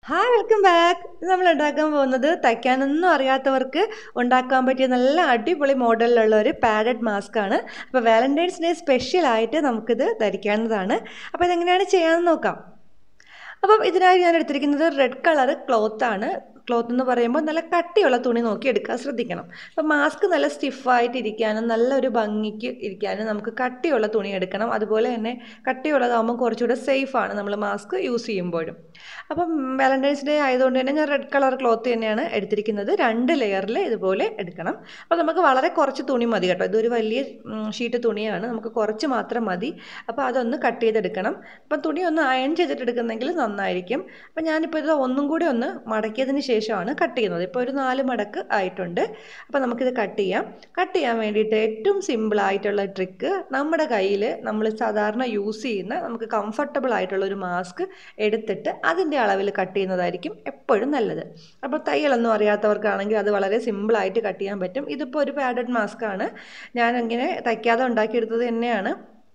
Hi welcome back. നമ്മൾ ഉണ്ടാക്കാൻ പോകുന്നത് തയ്ക്കാനൊന്നും അറിയാത്തവർക്ക് ഉണ്ടാക്കാൻ പറ്റിയ നല്ല അടിപൊളി മോഡലിലുള്ള ഒരു പാഡഡ് മാസ്ക് ആണ്. അപ്പോൾ വാലന്റൈൻസ് ഡേ സ്പെഷ്യലായിട്ട് നമുക്കിത് ധരിക്കാവുന്നതാണ്. അപ്പോൾ ഇതെങ്ങനെയാണ് ചെയ്യാമെന്ന് നോക്കാം. അപ്പം ഇതിനായി ഞാൻ എടുത്തിരിക്കുന്നത് റെഡ് കളർ ക്ലോത്താണ്. ക്ലോത്ത് എന്ന് പറയുമ്പോൾ നല്ല കട്ടിയുള്ള തുണി നോക്കി എടുക്കാൻ ശ്രദ്ധിക്കണം. അപ്പം മാസ്ക് നല്ല സ്റ്റിഫായിട്ട് ഇരിക്കാനും നല്ലൊരു ഭംഗിക്ക് ഇരിക്കാനും നമുക്ക് കട്ടിയുള്ള തുണി എടുക്കണം. അതുപോലെ തന്നെ കട്ടിയുള്ളതാകുമ്പോൾ കുറച്ചുകൂടെ സേഫാണ് നമ്മൾ മാസ്ക് യൂസ് ചെയ്യുമ്പോഴും. അപ്പം വാലന്റൈൻസ് ഡേ ആയതുകൊണ്ട് തന്നെ ഞാൻ റെഡ് കളർ ക്ലോത്ത് തന്നെയാണ് എടുത്തിരിക്കുന്നത്. 2 ലെയറിൽ ഇതുപോലെ എടുക്കണം. അപ്പോൾ നമുക്ക് വളരെ കുറച്ച് തുണി മതി കേട്ടോ. ഇതൊരു വലിയ ഷീറ്റ് തുണിയാണ്, നമുക്ക് കുറച്ച് മാത്രം മതി. അപ്പോൾ അതൊന്ന് കട്ട് ചെയ്തെടുക്കണം. അപ്പം തുണി ഒന്ന് അയൺ ചെയ്തിട്ടെടുക്കുന്നെങ്കിൽ നന്നായിരിക്കും. അപ്പം ഞാനിപ്പോൾ ഇത് ഒന്നും കൂടി ഒന്ന് മടക്കിയതിന് ശേഷമാണ് കട്ട് ചെയ്യുന്നത്. ഇപ്പോൾ ഒരു 4 മടക്ക് ആയിട്ടുണ്ട്. അപ്പോൾ നമുക്കിത് കട്ട് ചെയ്യാം. കട്ട് ചെയ്യാൻ വേണ്ടിയിട്ട് ഏറ്റവും സിമ്പിളായിട്ടുള്ള ട്രിക്ക്, നമ്മുടെ കയ്യിൽ നമ്മൾ സാധാരണ യൂസ് ചെയ്യുന്ന നമുക്ക് കംഫർട്ടബിൾ ആയിട്ടുള്ള ഒരു മാസ്ക് എടുത്തിട്ട് അതിൻ്റെ അളവിൽ കട്ട് ചെയ്യുന്നതായിരിക്കും എപ്പോഴും നല്ലത്. അപ്പോൾ തയ്യലൊന്നും അറിയാത്തവർക്കാണെങ്കിൽ അത് വളരെ സിമ്പിളായിട്ട് കട്ട് ചെയ്യാൻ പറ്റും. ഇതിപ്പോൾ ഒരു പാഡഡ് മാസ്ക് ആണ്, ഞാൻ അങ്ങനെ തയ്ക്കാതെ തന്നെയാണ്.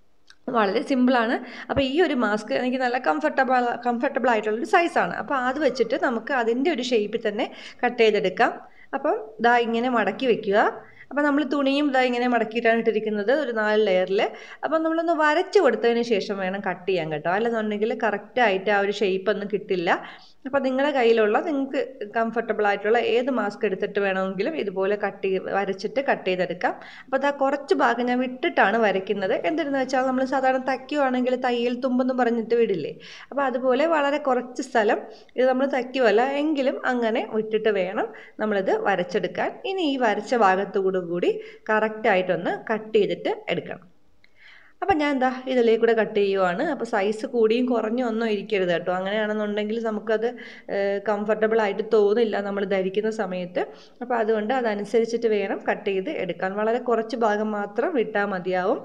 വളരെ സിമ്പിളാണ്. അപ്പോൾ ഈ ഒരു മാസ്ക് എനിക്ക് നല്ല കംഫർട്ടബിൾ ആയിട്ടുള്ളൊരു സൈസാണ്. അപ്പോൾ അത് വെച്ചിട്ട് നമുക്ക് അതിൻ്റെ ഒരു ഷേപ്പിൽ തന്നെ കട്ട് ചെയ്തെടുക്കാം. അപ്പം ദാ ഇങ്ങനെ മടക്കി വെക്കുക. അപ്പോൾ നമ്മൾ തുണിയും ഇതാ ഇങ്ങനെ മടക്കിയിട്ടാണ് ഇട്ടിരിക്കുന്നത്, ഒരു 4 ലെയറിൽ. അപ്പം നമ്മളൊന്ന് വരച്ച് കൊടുത്തതിന് ശേഷം വേണം കട്ട് ചെയ്യാൻ കേട്ടോ, അല്ലെന്നുണ്ടെങ്കിൽ കറക്റ്റായിട്ട് ആ ഒരു ഷേപ്പ് ഒന്നും കിട്ടില്ല. അപ്പോൾ നിങ്ങളുടെ കയ്യിലുള്ള നിങ്ങൾക്ക് കംഫർട്ടബിൾ ആയിട്ടുള്ള ഏത് മാസ്ക് എടുത്തിട്ട് വേണമെങ്കിലും ഇതുപോലെ വരച്ചിട്ട് കട്ട് ചെയ്തെടുക്കാം. അപ്പോൾ അതാ കുറച്ച് ഭാഗം ഞാൻ വിട്ടിട്ടാണ് വരയ്ക്കുന്നത്. എന്തിനെന്ന് വെച്ചാൽ നമ്മൾ സാധാരണ തയ്ക്കുവാണെങ്കിൽ തയ്യൽ തുമ്പെന്ന് പറഞ്ഞിട്ട് വിടില്ലേ, അപ്പോൾ അതുപോലെ വളരെ കുറച്ച് സ്ഥലം ഇത് നമ്മൾ തയ്ക്കുമല്ല എങ്കിലും അങ്ങനെ വിട്ടിട്ട് വേണം നമ്മളിത് വരച്ചെടുക്കാൻ. ഇനി ഈ വരച്ച ഭാഗത്തുകൂടി കറക്റ്റായിട്ടൊന്ന് കട്ട് ചെയ്തിട്ട് എടുക്കണം. അപ്പം ഞാൻ എന്താ ഇതിലേക്ക് കൂടെ കട്ട് ചെയ്യുവാണ്. അപ്പോൾ സൈസ് കൂടിയും കുറഞ്ഞും ഒന്നും ഇരിക്കരുത് കേട്ടോ. അങ്ങനെയാണെന്നുണ്ടെങ്കിൽ നമുക്കത് കംഫർട്ടബിൾ ആയിട്ട് തോന്നില്ല നമ്മൾ ധരിക്കുന്ന സമയത്ത്. അപ്പോൾ അതുകൊണ്ട് അതനുസരിച്ചിട്ട് വേണം കട്ട് ചെയ്ത് എടുക്കാൻ. വളരെ കുറച്ച് ഭാഗം മാത്രം വിട്ടാൽ മതിയാവും.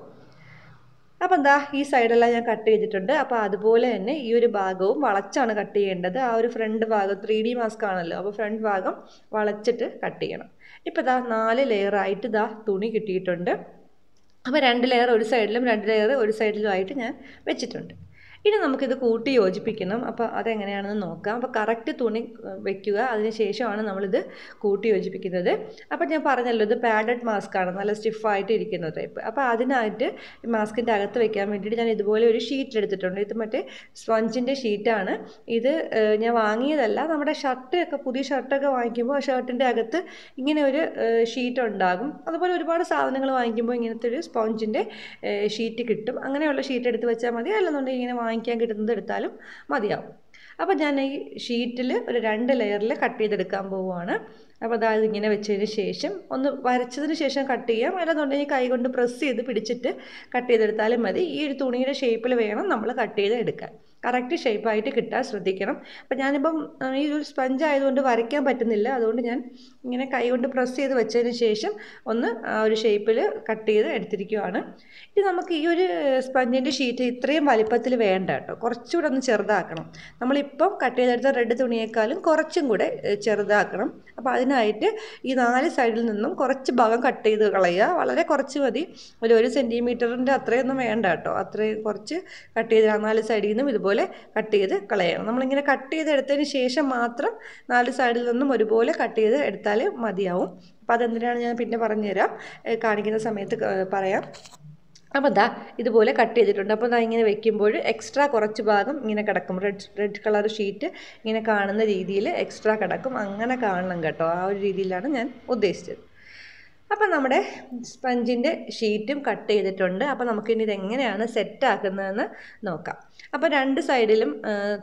അപ്പം എന്താ ഈ സൈഡെല്ലാം ഞാൻ കട്ട് ചെയ്തിട്ടുണ്ട്. അപ്പോൾ അതുപോലെ തന്നെ ഈ ഒരു ഭാഗവും വളച്ചാണ് കട്ട് ചെയ്യേണ്ടത്. ആ ഒരു ഫ്രണ്ട് ഭാഗം 3D മാസ്ക് ആണല്ലോ, അപ്പോൾ ഫ്രണ്ട് ഭാഗം വളച്ചിട്ട് കട്ട് ചെയ്യണം. ഇപ്പോൾ ഇതാ 4 ലെയറായിട്ട് ഇതാ തുണി കിട്ടിയിട്ടുണ്ട്. അപ്പോൾ 2 ലെയർ ഒരു സൈഡിലും 2 ലെയർ ഒരു സൈഡിലുമായിട്ട് ഞാൻ വെച്ചിട്ടുണ്ട്. ഇനി നമുക്കിത് കൂട്ടി യോജിപ്പിക്കണം. അപ്പോൾ അതെങ്ങനെയാണെന്ന് നോക്കാം. അപ്പോൾ കറക്റ്റ് തുണി വെക്കുക, അതിന് ശേഷമാണ് നമ്മളിത് കൂട്ടി യോജിപ്പിക്കുന്നത്. അപ്പോൾ ഞാൻ പറഞ്ഞല്ലോ ഇത് പാഡഡ് മാസ്ക് ആണ്, നല്ല സ്റ്റിഫായിട്ട് ഇരിക്കുന്ന ടൈപ്പ്. അപ്പോൾ അതിനായിട്ട് മാസ്കിൻ്റെ അകത്ത് വെക്കാൻ വേണ്ടിയിട്ട് ഞാൻ ഇതുപോലെ ഒരു ഷീറ്റ് എടുത്തിട്ടുണ്ട്. ഇത് മറ്റേ സ്പഞ്ചിൻ്റെ ഷീറ്റാണ്. ഇത് ഞാൻ വാങ്ങിയതല്ല, നമ്മുടെ പുതിയ ഷർട്ടൊക്കെ വാങ്ങിക്കുമ്പോൾ ആ ഷർട്ടിൻ്റെ അകത്ത് ഇങ്ങനെ ഒരു ഷീറ്റ് ഉണ്ടാകും. അതുപോലെ ഒരുപാട് സാധനങ്ങൾ വാങ്ങിക്കുമ്പോൾ ഇങ്ങനത്തെ ഒരു സ്പോഞ്ചിൻ്റെ ഷീറ്റ് കിട്ടും. അങ്ങനെയുള്ള ഷീറ്റ് എടുത്ത് വെച്ചാൽ മതി, അല്ലെന്നുണ്ടെങ്കിൽ ഇങ്ങനെ വാങ്ങിക്കാൻ കിട്ടുന്നത് എടുത്താലും മതിയാവും. അപ്പോൾ ഞാൻ ഈ ഷീറ്റിൽ ഒരു 2 ലെയറിൽ കട്ട് ചെയ്തെടുക്കാൻ പോവുകയാണ്. അപ്പോൾ അതായത് ഇങ്ങനെ വെച്ചതിന് ശേഷം ഒന്ന് വരച്ചതിന് ശേഷം കട്ട് ചെയ്യാം, അല്ലെന്നുണ്ടെങ്കിൽ കൈ കൊണ്ട് പ്രസ് ചെയ്ത് പിടിച്ചിട്ട് കട്ട് ചെയ്തെടുത്താലും മതി. ഈ ഒരു തുണിയുടെ ഷേപ്പിൽ വേണം നമ്മൾ കട്ട് ചെയ്ത് എടുക്കാൻ. കറക്റ്റ് ഷേപ്പായിട്ട് കിട്ടാൻ ശ്രദ്ധിക്കണം. അപ്പോൾ ഞാനിപ്പം ഈ ഒരു സ്പഞ്ച് ആയതുകൊണ്ട് വരയ്ക്കാൻ പറ്റുന്നില്ല, അതുകൊണ്ട് ഞാൻ ഇങ്ങനെ കൈ കൊണ്ട് പ്രസ് ചെയ്ത് വെച്ചതിന് ശേഷം ഒന്ന് ആ ഒരു ഷേപ്പിൽ കട്ട് ചെയ്ത് എടുത്തിരിക്കുകയാണ്. ഇനി നമുക്ക് ഈ ഒരു സ്പഞ്ചിൻ്റെ ഷീറ്റ് ഇത്രയും വലിപ്പത്തിൽ വേണ്ട കേട്ടോ, കുറച്ചുകൂടെ ഒന്ന് ചെറുതാക്കണം. നമ്മളിപ്പം കട്ട് ചെയ്തെടുത്ത റെഡ് തുണിയേക്കാളും കുറച്ചും കൂടെ ചെറുതാക്കണം. അപ്പോൾ അതിനായിട്ട് ഈ 4 സൈഡിൽ നിന്നും കുറച്ച് ഭാഗം കട്ട് ചെയ്ത് കളയുക. വളരെ കുറച്ച് മതി, ഒരു 1 സെൻറ്റിമീറ്ററിൻ്റെ അത്രയൊന്നും വേണ്ട കേട്ടോ. അത്രയും കുറച്ച് കട്ട് ചെയ്ത് 4 സൈഡിൽ നിന്നും ഇതുപോലെ കട്ട് ചെയ്ത് കളയണം. നമ്മളിങ്ങനെ കട്ട് ചെയ്ത് എടുത്തതിന് ശേഷം മാത്രം 4 സൈഡിൽ നിന്നും ഒരുപോലെ കട്ട് ചെയ്ത് എടുത്താൽ മതിയാവും. അപ്പോൾ അതെന്തിനാണ് ഞാൻ പിന്നെ പറഞ്ഞുതരാം, കാണിക്കുന്ന സമയത്ത് പറയാം. അപ്പോൾ ദാ ഇതുപോലെ കട്ട് ചെയ്തിട്ടുണ്ട്. അപ്പോൾ ദാ ഇങ്ങനെ വെക്കുമ്പോൾ എക്സ്ട്രാ കുറച്ച് ഭാഗം ഇങ്ങനെ കിടക്കും. റെഡ് കളർ ഷീറ്റ് ഇങ്ങനെ കാണുന്ന രീതിയിൽ എക്സ്ട്രാ കിടക്കും. അങ്ങനെ കാണണം കേട്ടോ, ആ ഒരു രീതിയിലാണ് ഞാൻ ഉദ്ദേശിച്ചത്. അപ്പം നമ്മുടെ സ്പഞ്ചിൻ്റെ ഷീറ്റും കട്ട് ചെയ്തിട്ടുണ്ട്. അപ്പോൾ നമുക്കിനി ഇതെങ്ങനെയാണ് സെറ്റാക്കുന്നതെന്ന് നോക്കാം. അപ്പോൾ 2 സൈഡിലും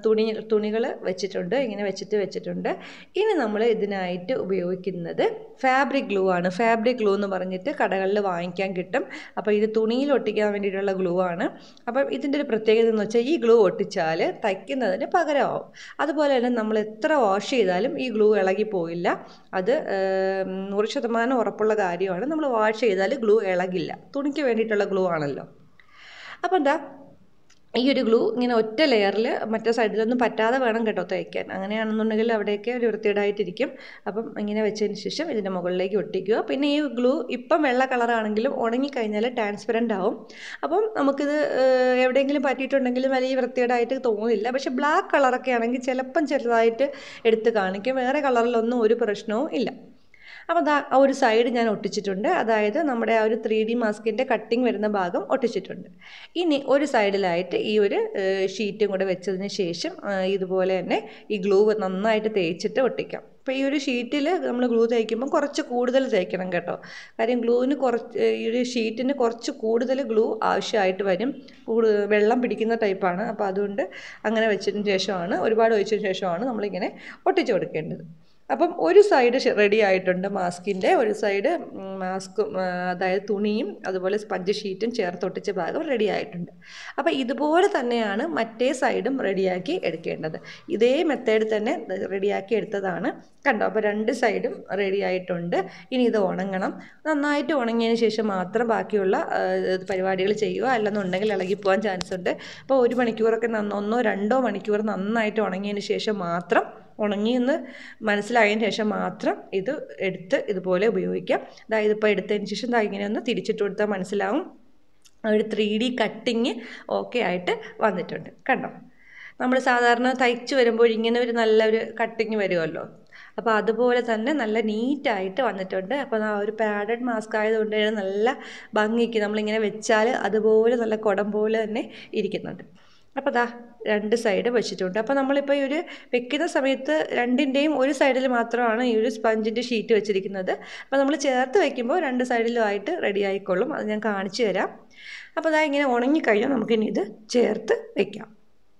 തുണികൾ വെച്ചിട്ടുണ്ട്, ഇങ്ങനെ വെച്ചിട്ടുണ്ട്. ഇനി നമ്മൾ ഇതിനായിട്ട് ഉപയോഗിക്കുന്നത് ഫാബ്രിക് ഗ്ലൂ ആണ്. ഫാബ്രിക് ഗ്ലൂ എന്ന് പറഞ്ഞിട്ട് കടകളിൽ വാങ്ങിക്കാൻ കിട്ടും. അപ്പോൾ ഇത് തുണിയിൽ ഒട്ടിക്കാൻ വേണ്ടിയിട്ടുള്ള ഗ്ലൂ ആണ്. അപ്പം ഇതിൻ്റെ ഒരു പ്രത്യേകത എന്ന് വെച്ചാൽ ഈ ഗ്ലൂ ഒട്ടിച്ചാൽ തയ്ക്കുന്നതിന് പകരമാവും. അതുപോലെ തന്നെ നമ്മൾ എത്ര വാഷ് ചെയ്താലും ഈ ഗ്ലൂ ഇളകിപ്പോയില്ല. അത് 100% ഉറപ്പുള്ള കാര്യമാണ്. നമ്മൾ വാഷ് ചെയ്താൽ ഗ്ലൂ ഇളകില്ല. തുണിക്ക് വേണ്ടിയിട്ടുള്ള ഗ്ലൂ ആണല്ലോ. അപ്പോൾ എന്താ ഈ ഒരു ഗ്ലൂ ഇങ്ങനെ ഒറ്റ ലെയറിൽ മറ്റേ സൈഡിലൊന്നും പറ്റാതെ വേണം കേട്ടോ തയ്ക്കാൻ. അങ്ങനെയാണെന്നുണ്ടെങ്കിൽ അവിടെയൊക്കെ ഒരു വൃത്തികേടായിട്ടിരിക്കും. അപ്പം ഇങ്ങനെ വെച്ചതിന് ശേഷം ഇതിൻ്റെ മുകളിലേക്ക് ഒട്ടിക്കുക. പിന്നെ ഈ ഗ്ലൂ ഇപ്പം വെള്ള കളറാണെങ്കിലും ഉണങ്ങിക്കഴിഞ്ഞാൽ ട്രാൻസ്പെറൻ്റ് ആവും. അപ്പം നമുക്കിത് എവിടെയെങ്കിലും പറ്റിയിട്ടുണ്ടെങ്കിലും വലിയ വൃത്തികേടായിട്ട് തോന്നില്ല. പക്ഷേ ബ്ലാക്ക് കളറൊക്കെ ആണെങ്കിൽ ചിലപ്പം ചെറുതായിട്ട് എടുത്ത് കാണിക്കും. വേറെ കളറിലൊന്നും ഒരു പ്രശ്നവും ഇല്ല. അപ്പോൾ ദാ ആ ഒരു സൈഡ് ഞാൻ ഒട്ടിച്ചിട്ടുണ്ട്. അതായത് നമ്മുടെ ആ ഒരു 3D മാസ്കിൻ്റെ കട്ടിങ് വരുന്ന ഭാഗം ഒട്ടിച്ചിട്ടുണ്ട്. ഇനി ഒരു സൈഡിലായിട്ട് ഈ ഒരു ഷീറ്റും കൂടെ വെച്ചതിന് ശേഷം ഇതുപോലെ തന്നെ ഈ ഗ്ലൂ നന്നായിട്ട് തേച്ചിട്ട് ഒട്ടിക്കാം. അപ്പോൾ ഈ ഒരു ഷീറ്റിൽ നമ്മൾ ഗ്ലൂ തേക്കുമ്പോൾ കുറച്ച് കൂടുതൽ തേക്കണം കേട്ടോ. കാര്യം ഈ ഒരു ഷീറ്റിന് കുറച്ച് കൂടുതൽ ഗ്ലൂ ആവശ്യമായിട്ട് വരും. വെള്ളം പിടിക്കുന്ന ടൈപ്പാണ്. അപ്പോൾ അതുകൊണ്ട് അങ്ങനെ വെച്ചതിന് ശേഷമാണ്, ഒരുപാട് ഒഴിച്ചതിന് ശേഷമാണ് നമ്മളിങ്ങനെ ഒട്ടിച്ചു കൊടുക്കേണ്ടത്. അപ്പം ഒരു സൈഡ് റെഡി ആയിട്ടുണ്ട് മാസ്കിൻ്റെ. ഒരു സൈഡ് മാസ്കും അതായത് തുണിയും അതുപോലെ സ്പഞ്ച് ഷീറ്റും ചേർത്തൊട്ടിച്ച ഭാഗം റെഡി ആയിട്ടുണ്ട്. അപ്പോൾ ഇതുപോലെ തന്നെയാണ് മറ്റേ സൈഡും റെഡിയാക്കി എടുക്കേണ്ടത്. ഇതേ മെത്തേഡ് തന്നെ റെഡിയാക്കി എടുത്തതാണ് കണ്ടോ. അപ്പോൾ രണ്ട് സൈഡും റെഡി ആയിട്ടുണ്ട്. ഇനി ഇത് ഉണങ്ങണം. നന്നായിട്ട് ഉണങ്ങിയതിന് ശേഷം മാത്രം ബാക്കിയുള്ള പരിപാടികൾ ചെയ്യുക. അല്ലെന്നുണ്ടെങ്കിൽ ഇളകിപ്പോകാൻ ചാൻസ് ഉണ്ട്. അപ്പോൾ 1 മണിക്കൂറൊക്കെ 1-2 മണിക്കൂർ നന്നായിട്ട് ഉണങ്ങിയതിന് ശേഷം മാത്രം, ഉണങ്ങിയെന്ന് മനസ്സിലായതിന് ശേഷം മാത്രം ഇത് എടുത്ത് ഇതുപോലെ ഉപയോഗിക്കാം. അതായത് ഇപ്പോൾ എടുത്തതിന് ശേഷം ഇങ്ങനെ ഒന്ന് തിരിച്ചിട്ട് കൊടുത്താൽ മനസ്സിലാവും ഒരു 3D കട്ടിങ് ഓക്കെ ആയിട്ട് വന്നിട്ടുണ്ട് കണ്ടോ. നമ്മൾ സാധാരണ തയ്ച്ച് വരുമ്പോൾ ഇങ്ങനെ ഒരു നല്ലൊരു കട്ടിങ് വരുമല്ലോ. അപ്പോൾ അതുപോലെ തന്നെ നല്ല നീറ്റായിട്ട് വന്നിട്ടുണ്ട്. അപ്പോൾ ആ ഒരു പാഡഡ് മാസ്ക് ആയതുകൊണ്ട് നല്ല ഭംഗിക്ക് നമ്മളിങ്ങനെ വെച്ചാൽ അതുപോലെ നല്ല കുടം പോലെ തന്നെ ഇരിക്കുന്നുണ്ട്. അപ്പോൾ ദാ രണ്ട് സൈഡ് വെച്ചിട്ടുണ്ട്. അപ്പോൾ നമ്മളിപ്പോൾ ഈ ഒരു വെക്കുന്ന സമയത്ത് രണ്ടിൻ്റെയും ഒരു സൈഡിൽ മാത്രമാണ് ഈ ഒരു സ്പഞ്ചിൻ്റെ ഷീറ്റ് വെച്ചിരിക്കുന്നത്. അപ്പോൾ നമ്മൾ ചേർത്ത് വയ്ക്കുമ്പോൾ രണ്ട് സൈഡിലുമായിട്ട് റെഡി ആയിക്കൊള്ളും. അത് ഞാൻ കാണിച്ചു തരാം. അപ്പോൾ ദാ ഇങ്ങനെ ഉണങ്ങിക്കഴിഞ്ഞാൽ നമുക്കിനി ഇത് ചേർത്ത് വയ്ക്കാം.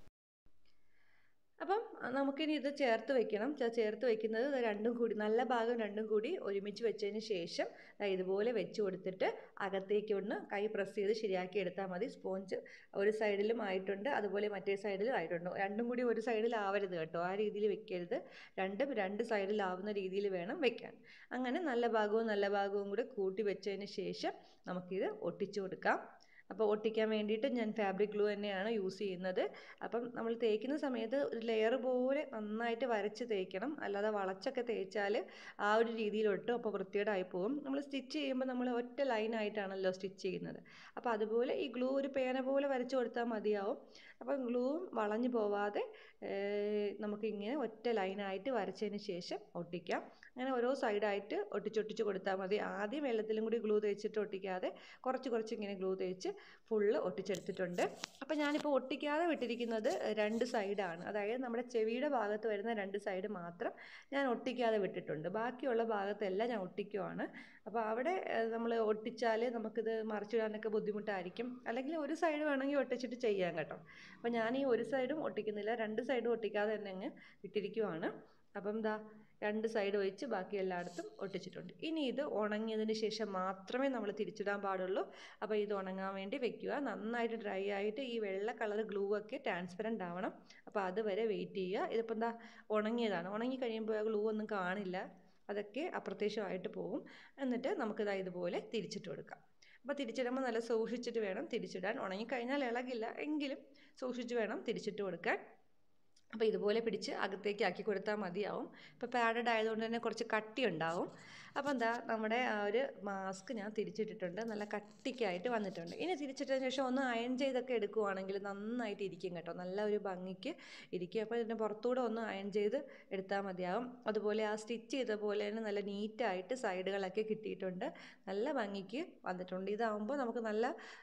അപ്പം നമുക്കിനി ഇത് ചേർത്ത് വയ്ക്കണം. ചേർത്ത് വയ്ക്കുന്നത് രണ്ടും കൂടി, നല്ല ഭാഗം രണ്ടും കൂടി ഒരുമിച്ച് വെച്ചതിന് ശേഷം ഇതുപോലെ വെച്ച് കൊടുത്തിട്ട് അകത്തേക്ക് ഒന്ന് കൈ പ്രസ് ചെയ്ത് ശരിയാക്കി എടുത്താൽ മതി. സ്പോഞ്ച് ഒരു സൈഡിലും ആയിട്ടുണ്ട്, അതുപോലെ മറ്റേ സൈഡിലും ആയിട്ടുണ്ട്. രണ്ടും കൂടി ഒരു സൈഡിലാവരുത് കേട്ടോ, ആ രീതിയിൽ വെക്കരുത്. രണ്ട് സൈഡിലാവുന്ന രീതിയിൽ വേണം വെക്കാൻ. അങ്ങനെ നല്ല ഭാഗവും കൂടെ കൂട്ടി വെച്ചതിന് ശേഷം നമുക്കിത് ഒട്ടിച്ചു കൊടുക്കാം. അപ്പോൾ ഒട്ടിക്കാൻ വേണ്ടിയിട്ട് ഞാൻ ഫാബ്രിക് ഗ്ലൂ തന്നെയാണ് യൂസ് ചെയ്യുന്നത്. അപ്പം നമ്മൾ തേക്കുന്ന സമയത്ത് ഒരു ലെയർ പോലെ നന്നായിട്ട് വരച്ച് തേക്കണം. അല്ലാതെ വളച്ചൊക്കെ തേച്ചാൽ ആ ഒരു രീതിയിൽ ഒട്ടും അപ്പോൾ വൃത്തികേടായി പോകും. നമ്മൾ സ്റ്റിച്ച് ചെയ്യുമ്പോൾ നമ്മൾ ഒറ്റ ലൈനായിട്ടാണല്ലോ സ്റ്റിച്ച് ചെയ്യുന്നത്. അപ്പോൾ അതുപോലെ ഈ ഗ്ലൂ ഒരു പേന പോലെ വരച്ച് കൊടുത്താൽ മതിയാവും. അപ്പം ഗ്ലൂവും വളഞ്ഞു പോവാതെ നമുക്കിങ്ങനെ ഒറ്റ ലൈനായിട്ട് വരച്ചതിന് ശേഷം ഒട്ടിക്കാം. അങ്ങനെ ഓരോ സൈഡായിട്ട് ഒട്ടിച്ചൊട്ടിച്ച് കൊടുത്താൽ മതി. ആദ്യം വെള്ളത്തിലും കൂടി ഗ്ലൂ തേച്ചിട്ട് ഒട്ടിക്കാതെ കുറച്ച് ഇങ്ങനെ ഗ്ലൂ തേച്ച് ഫുള്ള് ഒട്ടിച്ചെടുത്തിട്ടുണ്ട്. അപ്പോൾ ഞാനിപ്പോൾ ഒട്ടിക്കാതെ വിട്ടിരിക്കുന്നത് രണ്ട് സൈഡാണ്. അതായത് നമ്മുടെ ചെവിയുടെ ഭാഗത്ത് വരുന്ന രണ്ട് സൈഡ് മാത്രം ഞാൻ ഒട്ടിക്കാതെ വിട്ടിട്ടുണ്ട്. ബാക്കിയുള്ള ഭാഗത്തെല്ലാം ഞാൻ ഒട്ടിക്കുവാണ്. അപ്പോൾ അവിടെ നമ്മൾ ഒട്ടിച്ചാൽ നമുക്കിത് മറിച്ചിടാനൊക്കെ ബുദ്ധിമുട്ടായിരിക്കും. അല്ലെങ്കിൽ ഒരു സൈഡ് വേണമെങ്കിൽ ഒട്ടിച്ചിട്ട് ചെയ്യാം കേട്ടോ. അപ്പോൾ ഞാൻ ഈ ഒരു സൈഡും ഒട്ടിക്കുന്നില്ല, രണ്ട് സൈഡും ഒട്ടിക്കാതെ തന്നെ അങ്ങ് ഇട്ടിരിക്കുവാണ്. അപ്പം രണ്ട് സൈഡ് ഒഴിച്ച് ബാക്കി എല്ലായിടത്തും ഒട്ടിച്ചിട്ടുണ്ട്. ഇനി ഇത് ഉണങ്ങിയതിന് ശേഷം മാത്രമേ നമ്മൾ തിരിച്ചിടാൻ പാടുള്ളൂ. അപ്പോൾ ഇത് ഉണങ്ങാൻ വേണ്ടി വെക്കുക. നന്നായിട്ട് ഡ്രൈ ആയിട്ട് ഈ വെള്ള കളർ ഗ്ലൂ ഒക്കെ ട്രാൻസ്പെറൻ്റ് ആവണം. അപ്പോൾ അതുവരെ വെയിറ്റ് ചെയ്യുക. ഇതിപ്പോൾ ഉണങ്ങിയതാണ്. ഉണങ്ങി കഴിയുമ്പോൾ ഗ്ലൂ ഒന്നും കാണില്ല, അതൊക്കെ അപ്രത്യക്ഷമായിട്ട് പോകും. എന്നിട്ട് നമുക്കിത് ഇതുപോലെ തിരിച്ചിട്ട് കൊടുക്കാം. അപ്പോൾ തിരിച്ചിടുമ്പോൾ നല്ല സൂക്ഷിച്ചിട്ട് വേണം തിരിച്ചിടാൻ. ഉണങ്ങിക്കഴിഞ്ഞാൽ ഇളകില്ല, എങ്കിലും സൂക്ഷിച്ച് വേണം തിരിച്ചിട്ട് കൊടുക്കാൻ. അപ്പോൾ ഇതുപോലെ പിടിച്ച് അകത്തേക്ക് ആക്കി കൊടുത്താൽ മതിയാവും. ഇപ്പോൾ പാഡഡ് ആയതുകൊണ്ട് തന്നെ കുറച്ച് കട്ടി ഉണ്ടാവും. അപ്പോൾ നമ്മുടെ ആ ഒരു മാസ്ക് ഞാൻ തിരിച്ചിട്ടിട്ടുണ്ട്. നല്ല കട്ടിക്കായിട്ട് വന്നിട്ടുണ്ട്. ഇനി തിരിച്ചിട്ടതിന് ശേഷം ഒന്ന് അയൺ ചെയ്തൊക്കെ എടുക്കുവാണെങ്കിൽ നന്നായിട്ട് ഇരിക്കും കേട്ടോ, നല്ല ഒരു ഭംഗിക്ക് ഇരിക്കും. അപ്പോൾ ഇതിൻ്റെ പുറത്തൂടെ ഒന്ന് അയൺ ചെയ്ത് എടുത്താൽ മതിയാവും. അതുപോലെ ആ സ്റ്റിച്ച് ചെയ്ത പോലെ തന്നെ നല്ല നീറ്റായിട്ട് സൈഡുകളൊക്കെ കിട്ടിയിട്ടുണ്ട്, നല്ല ഭംഗിക്ക് വന്നിട്ടുണ്ട്. ഇതാകുമ്പോൾ നമുക്ക് നല്ല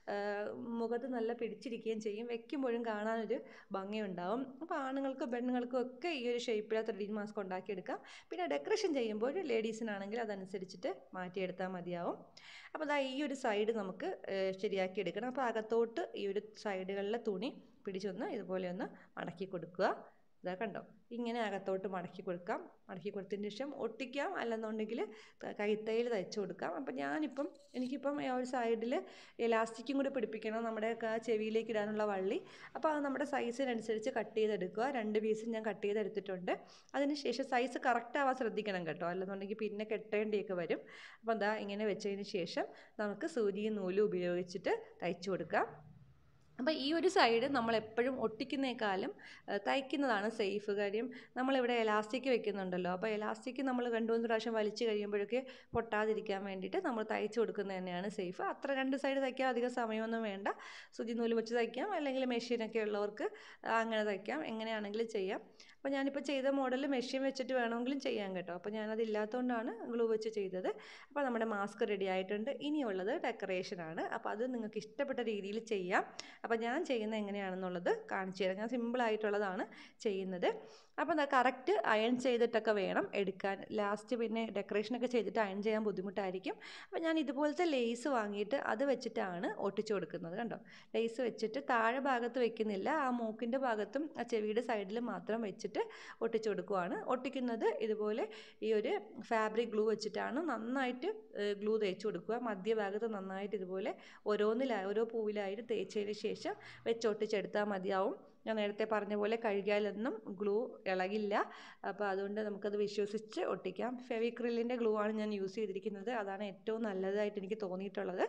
മുഖത്ത് നല്ല പിടിച്ചിരിക്കുകയും ചെയ്യും, വെക്കുമ്പോഴും കാണാനൊരു ഭംഗിയുണ്ടാവും. അപ്പോൾ ആണുങ്ങൾക്കും പെണ്ണുങ്ങൾക്കും ഒക്കെ ഈ ഒരു ഷേപ്പിൽ 3D മാസ്ക് ഉണ്ടാക്കിയെടുക്കാം. പിന്നെ ഡെക്കറേഷൻ ചെയ്യുമ്പോൾ ലേഡീസിനാണെങ്കിൽ അതനുസരിച്ചിട്ട് മാറ്റിയെടുത്താൽ മതിയാവും. അപ്പോൾ ഈ ഒരു സൈഡ് നമുക്ക് ശരിയാക്കി എടുക്കണം. അപ്പോൾ അകത്തോട്ട് ഈ ഒരു സൈഡുകളിലെ തുണി പിടിച്ചൊന്ന് ഇതുപോലെ ഒന്ന് മടക്കി കൊടുക്കുക. കണ്ടോ, ഇങ്ങനെ അകത്തോട്ട് മടക്കി കൊടുക്കാം. മടക്കി കൊടുത്തതിന് ശേഷം ഒട്ടിക്കാം, അല്ലെന്നുണ്ടെങ്കിൽ കൈത്തയ്യൽ തയ്ച്ചു കൊടുക്കാം. അപ്പം എനിക്കിപ്പം ഒരു സൈഡിൽ എലാസ്റ്റിക്കും കൂടി പിടിപ്പിക്കണം, നമ്മുടെ ചെവിയിലേക്ക് ഇടാനുള്ള വള്ളി. അപ്പോൾ അത് നമ്മുടെ സൈസിനനുസരിച്ച് കട്ട് ചെയ്തെടുക്കുക. 2 പീസും ഞാൻ കട്ട് ചെയ്തെടുത്തിട്ടുണ്ട്. അതിന് ശേഷം സൈസ് കറക്റ്റ് ആവാൻ ശ്രദ്ധിക്കണം കേട്ടോ, അല്ലെന്നുണ്ടെങ്കിൽ പിന്നെ കെട്ടേണ്ടിയൊക്കെ വരും. അപ്പം ഇങ്ങനെ വെച്ചതിന് ശേഷം നമുക്ക് സൂചിയും നൂലും ഉപയോഗിച്ചിട്ട് തയ്ച്ചു കൊടുക്കാം. അപ്പോൾ ഈ ഒരു സൈഡ് നമ്മളെപ്പോഴും ഒട്ടിക്കുന്നേക്കാളും തയ്ക്കുന്നതാണ് സേഫ്. കാര്യം നമ്മളിവിടെ എലാസ്റ്റിക് വെക്കുന്നുണ്ടല്ലോ, അപ്പോൾ എലാസ്റ്റിക് നമ്മൾ 2-3 പ്രാവശ്യം വലിച്ച് കഴിയുമ്പോഴൊക്കെ പൊട്ടാതിരിക്കാൻ വേണ്ടിയിട്ട് നമ്മൾ തയ്ച്ച് കൊടുക്കുന്നത് തന്നെയാണ് സേഫ്. അത്ര 2 സൈഡ് തയ്ക്കാൻ അധികം സമയമൊന്നും വേണ്ട. സൂചി നൂല് വെച്ച് തയ്ക്കാം, അല്ലെങ്കിൽ മെഷീനൊക്കെ ഉള്ളവർക്ക് അങ്ങനെ തയ്ക്കാം, എങ്ങനെയാണെങ്കിലും ചെയ്യാം. അപ്പോൾ ഞാനിപ്പോൾ ചെയ്ത മോഡൽ മെഷീൻ വെച്ചിട്ട് വേണമെങ്കിലും ചെയ്യാം കേട്ടോ. അപ്പോൾ ഞാനതില്ലാത്തതുകൊണ്ടാണ് ഗ്ലൂ വെച്ച് ചെയ്തത്. അപ്പോൾ നമ്മുടെ മാസ്ക് റെഡി ആയിട്ടുണ്ട്. ഇനിയുള്ളത് ഡെക്കറേഷനാണ്. അപ്പോൾ അത് നിങ്ങൾക്ക് ഇഷ്ടപ്പെട്ട രീതിയിൽ ചെയ്യാം. അപ്പോൾ ഞാൻ ചെയ്യുന്നത് എങ്ങനെയാണെന്നുള്ളത് കാണിച്ചു തരാം. ഞാൻ സിമ്പിളായിട്ടുള്ളതാണ് ചെയ്യുന്നത്. അപ്പോൾ എന്താ കറക്റ്റ് അയൺ ചെയ്തിട്ടൊക്കെ വേണം എടുക്കാൻ. ലാസ്റ്റ് പിന്നെ ഡെക്കറേഷനൊക്കെ ചെയ്തിട്ട് അയൺ ചെയ്യാൻ ബുദ്ധിമുട്ടായിരിക്കും. അപ്പോൾ ഞാൻ ഇതുപോലത്തെ ലേസ് വാങ്ങിയിട്ട് അത് വെച്ചിട്ടാണ് ഒട്ടിച്ചു കൊടുക്കുന്നത്. കണ്ടോ, ലേസ് വെച്ചിട്ട് താഴെ ഭാഗത്ത് വെക്കുന്നില്ല, ആ മൂക്കിൻ്റെ ഭാഗത്തും ആ ചെവിയുടെ സൈഡിലും മാത്രം വെച്ചിട്ട് ഒട്ടിച്ചു കൊടുക്കുവാണ്. ഒട്ടിക്കുന്നത് ഇതുപോലെ ഈ ഒരു ഫാബ്രിക് ഗ്ലൂ വെച്ചിട്ടാണ് നന്നായിട്ട് ഗ്ലൂ തേച്ച് കൊടുക്കുക. മധ്യഭാഗത്ത് നന്നായിട്ട് ഇതുപോലെ ഓരോ പൂവിലായിട്ട് തേച്ചതിന് ശേഷം വെച്ചൊട്ടിച്ചെടുത്താൽ മതിയാവും. ഞാൻ നേരത്തെ പറഞ്ഞ പോലെ കഴുകിയാലൊന്നും ഗ്ലൂ ഇളകില്ല. അപ്പോൾ അതുകൊണ്ട് നമുക്കത് വിശ്വസിച്ച് ഒട്ടിക്കാം. ഫെവിക്രിലിൻ്റെ ഗ്ലൂ ആണ് ഞാൻ യൂസ് ചെയ്തിരിക്കുന്നത്. അതാണ് ഏറ്റവും നല്ലതായിട്ട് എനിക്ക് തോന്നിയിട്ടുള്ളത്.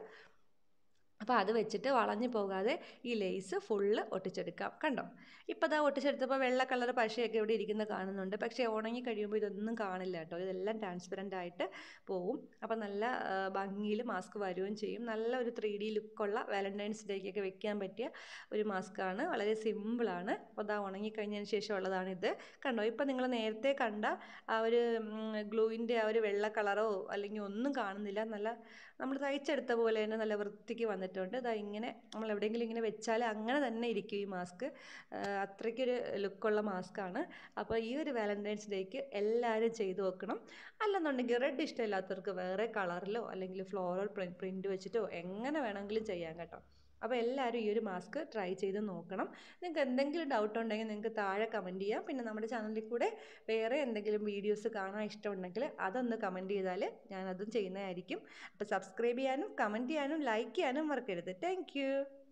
അപ്പോൾ അത് വെച്ചിട്ട് വളഞ്ഞു പോകാതെ ഈ ലേസ് ഫുള്ള് ഒട്ടിച്ചെടുക്കാം. കണ്ടോ, ഇപ്പോൾ അതാ ഒട്ടിച്ചെടുത്തപ്പോൾ വെള്ള കളർ പശയൊക്കെ ഇവിടെ ഇരിക്കുന്നത് കാണുന്നുണ്ട്. പക്ഷേ ഉണങ്ങി കഴിയുമ്പോൾ ഇതൊന്നും കാണില്ല കേട്ടോ, ഇതെല്ലാം ട്രാൻസ്പെറൻ്റ് ആയിട്ട് പോവും. അപ്പോൾ നല്ല ഭംഗിയിൽ മാസ്ക് വരികയും ചെയ്യും. നല്ല ഒരു 3D ലുക്കുള്ള വാലന്റൈൻസ് ഡേക്കൊക്കെ വെക്കാൻ പറ്റിയ ഒരു മാസ്കാണ്. വളരെ സിമ്പിളാണ്. അപ്പോൾ അതാ ഉണങ്ങിക്കഴിഞ്ഞതിന് ശേഷം ഉള്ളതാണിത്. കണ്ടോ, ഇപ്പോൾ നിങ്ങൾ നേരത്തെ കണ്ട ആ ഒരു ഗ്ലൂവിൻ്റെ ആ ഒരു വെള്ള കളറോ അല്ലെങ്കിൽ ഒന്നും കാണുന്നില്ല. നല്ല നമ്മൾ തയ്ച്ചെടുത്ത പോലെ തന്നെ നല്ല വൃത്തിക്ക് വന്നിട്ടുണ്ട്. ഇതാ ഇങ്ങനെ നമ്മൾ എവിടെയെങ്കിലും ഇങ്ങനെ വെച്ചാൽ അങ്ങനെ തന്നെ ഇരിക്കും ഈ മാസ്ക്. അത്രയ്ക്കൊരു ലുക്കുള്ള മാസ്കാണ്. അപ്പോൾ ഈ ഒരു വാലന്റൈൻസ് ഡേക്ക് എല്ലാവരും ചെയ്ത് നോക്കണം. അല്ലെന്നുണ്ടെങ്കിൽ റെഡ് ഇഷ്ടമില്ലാത്തവർക്ക് വേറെ കളറിലോ അല്ലെങ്കിൽ ഫ്ലോറൽ പ്രിൻറ്റ് വെച്ചിട്ടോ എങ്ങനെ വേണമെങ്കിലും ചെയ്യാം കേട്ടോ. അപ്പോൾ എല്ലാവരും ഈ ഒരു മാസ്ക് ട്രൈ ചെയ്ത് നോക്കണം. നിങ്ങൾക്ക് എന്തെങ്കിലും ഡൗട്ട് ഉണ്ടെങ്കിൽ നിങ്ങൾക്ക് താഴെ കമൻറ്റ് ചെയ്യാം. പിന്നെ നമ്മുടെ ചാനലിൽ കൂടെ വേറെ എന്തെങ്കിലും വീഡിയോസ് കാണാൻ ഇഷ്ടമുണ്ടെങ്കിൽ അതൊന്ന് കമൻറ്റ് ചെയ്താൽ ഞാനതും ചെയ്യുന്നതായിരിക്കും. അപ്പോൾ സബ്സ്ക്രൈബ് ചെയ്യാനും കമൻറ്റ് ചെയ്യാനും ലൈക്ക് ചെയ്യാനും മറക്കരുത്. താങ്ക്